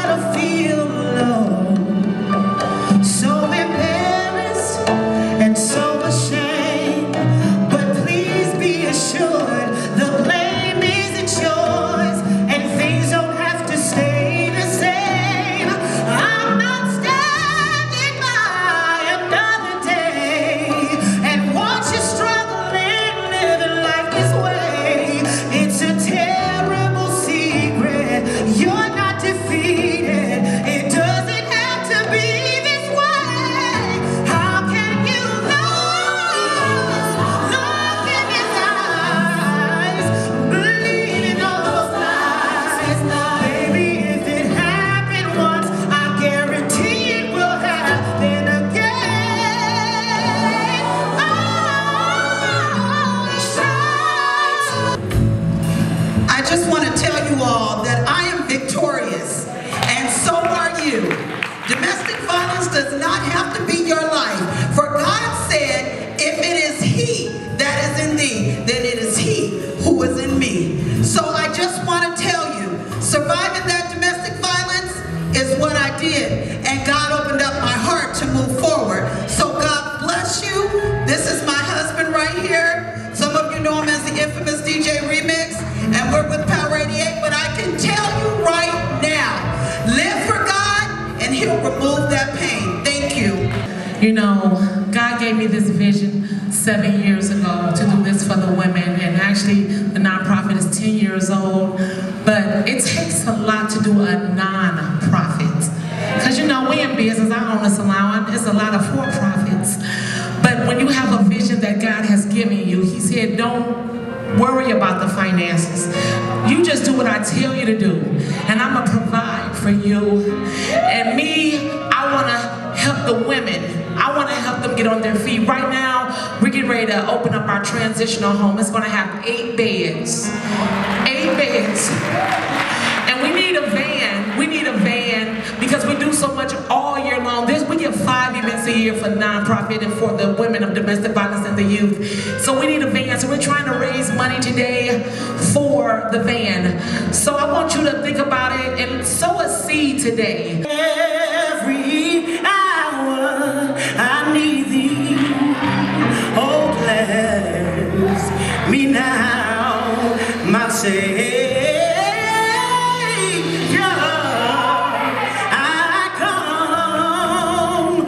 You know, God gave me this vision 7 years ago to do this for the women, and actually the nonprofit is 10 years old, but it takes a lot to do a non-profit. Because you know, we in business, I own a salon, it's a lot of for-profits. But when you have a vision that God has given you, He said, don't worry about the finances. You just do what I tell you to do, and I'm gonna provide for you. And me, I wanna help the women. I want to help them get on their feet. Right now, we're getting ready to open up our transitional home. It's going to have 8 beds. 8 beds. And we need a van. We need a van because we do so much all year long. We get 5 events a year for nonprofit and for the women of domestic violence and the youth. So we need a van. So we're trying to raise money today for the van. So I want you to think about it and sow a seed today. Every hour I need Thee, oh bless me now, my Savior. I come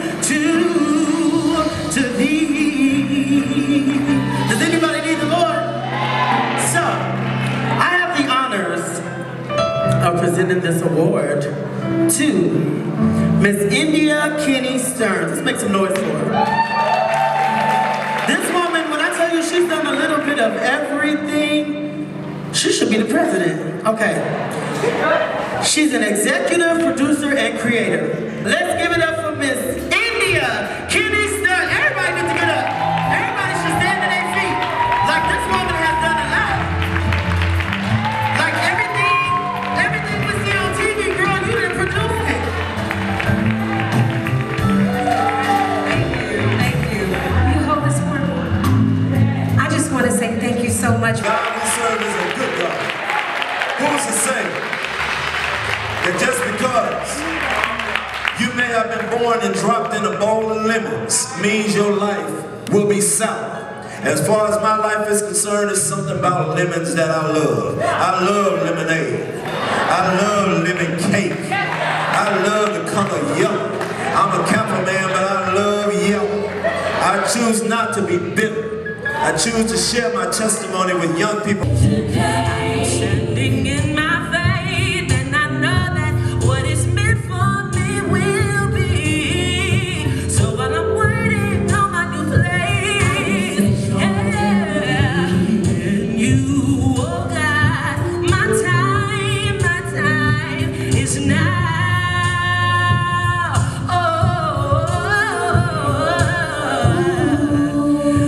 to Thee. Does anybody need the Lord? So, I have the honors of presenting this award to Miss India Kenny Stearns. Let's make some noise for her. This woman, when I tell you she's done a little bit of everything, she should be the president. Okay. She's an executive producer and creator. Let's give it up for Miss India Kenny Stearns. Everybody needs to get up. Everybody should stand to their feet. Like this woman has done a lot. Like everything we see on TV, girl, you didn't produce it. Thank you so much. God we serve is a good God. Who's to say that just because you may have been born and dropped in a bowl of lemons means your life will be sour? As far as my life is concerned, it's something about lemons that I love. I love lemonade. I love lemon cake. I love the color yellow. I'm a Kappa man, but I love yellow. I choose not to be bitter. I choose to share my testimony with young people. Standing in my faith, and I know that what is meant for me will be. So while I'm waiting on my new place, yeah, and you, oh God, my time is now.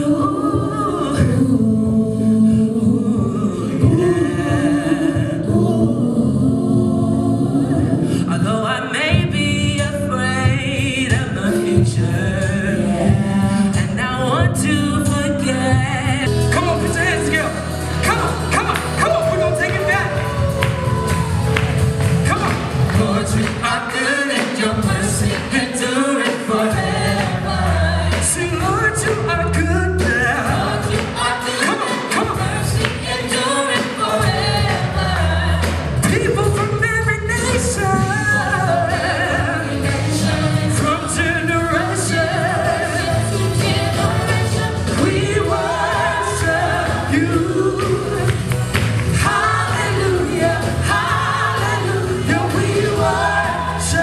Oh, are good and your mercy endureth forever. Sing, Lord, you are good now. Lord, you are good. Come on, come on. Mercy endureth forever. People from every nation, from generation to generation, we worship you. Hallelujah, hallelujah, we worship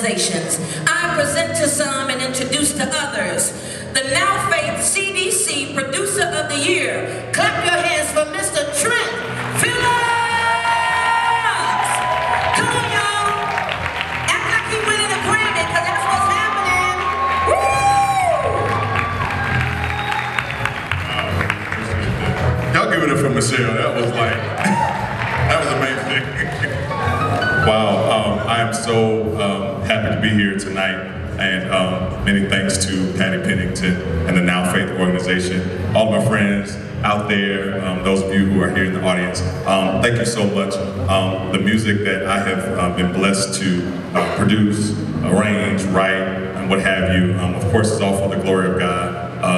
organizations. I present to some and introduce to others the Now Faith CDC Producer of the Year. Clap your hands for Mr. Trent Phillips. Come on, y'all. Act like he winning a Grammy, because that's what's happening. Woo! Y'all give it up for Michelle. That was like, that was amazing. Wow, I am so happy to be here tonight, and many thanks to Patty Pennington and the Now Faith organization, all my friends out there, those of you who are here in the audience. Thank you so much. The music that I have been blessed to produce, arrange, write, and what have you, of course, is all for the glory of God.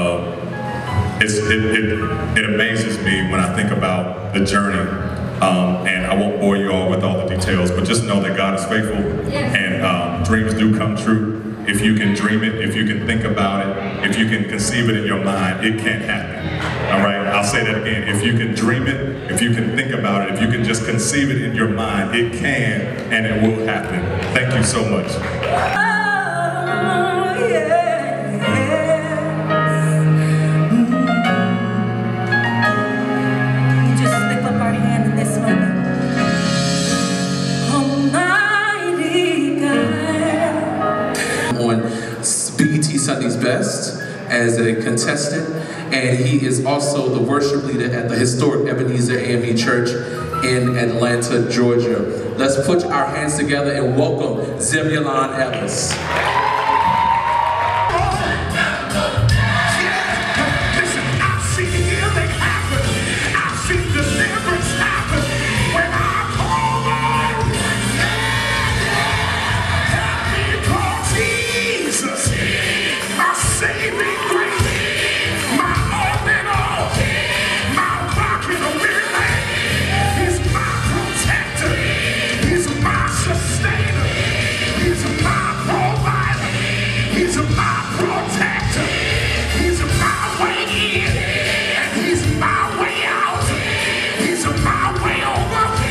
It amazes me when I think about the journey. And I won't bore you all with all the details, but just know that God is faithful, and dreams do come true. If you can dream it, if you can think about it, if you can conceive it in your mind, it can happen. All right, I'll say that again. If you can dream it, if you can think about it, if you can just conceive it in your mind, it can and it will happen. Thank you so much. Sunday's Best as a contestant, and he is also the worship leader at the historic Ebenezer AME Church in Atlanta, Georgia. Let's put our hands together and welcome Zebulon Ellis.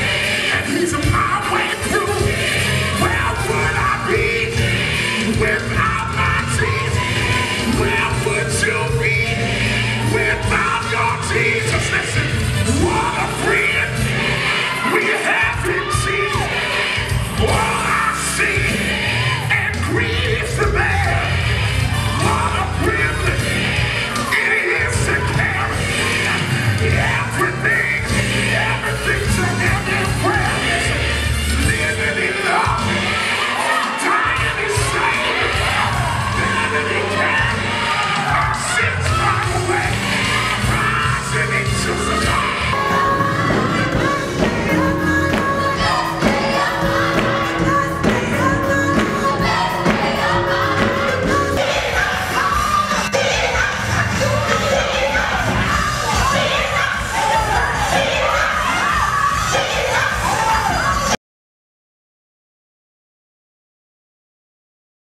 Where would I be without